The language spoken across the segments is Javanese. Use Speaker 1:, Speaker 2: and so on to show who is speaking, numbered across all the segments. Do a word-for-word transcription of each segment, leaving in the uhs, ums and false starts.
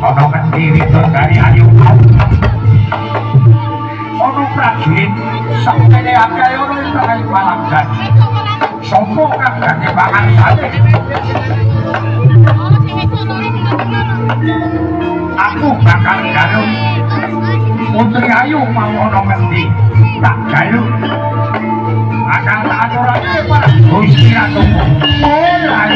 Speaker 1: ana ngendi Widodari ayo ana prajurit sampene akeh ana ing tengah palanggan sapa kang gane pangan sate aku bakal garuk Putri Ayu mau ana ngendi tak garuk akan tak aturake para Gusti Ratu mulai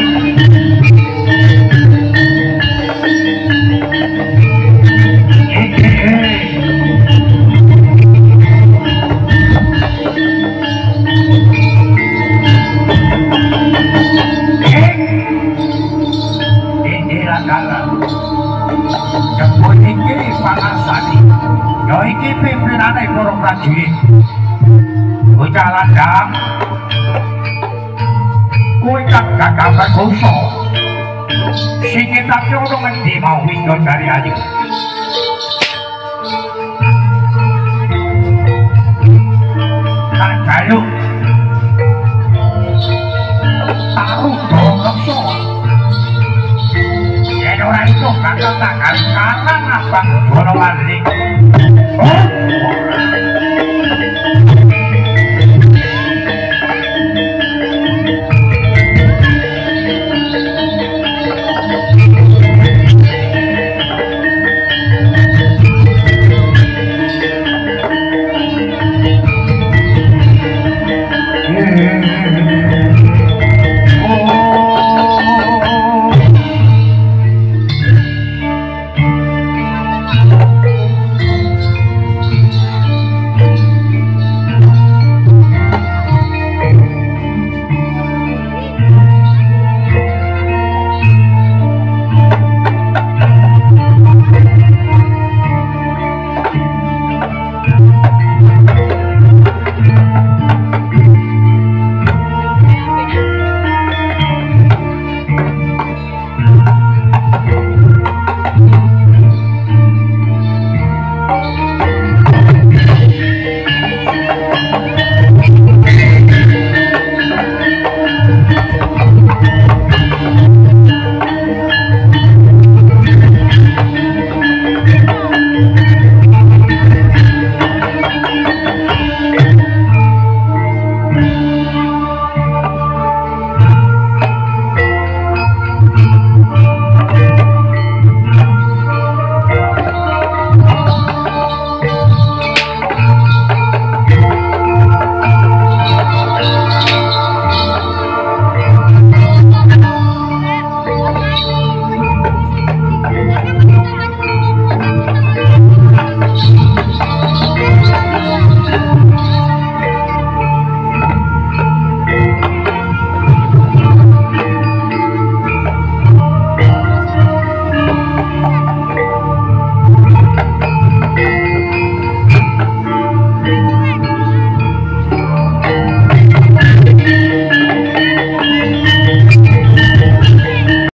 Speaker 1: Jemput iki pangarsani ya iki pimpinane para prajurit bocah landang kowe kang gagah bagusa sing ngetake ono ngendi mau Widodari Ayu tak jaluk taruh dongso ora itu bakal tak kali kanan abang Bono Wali. Oh,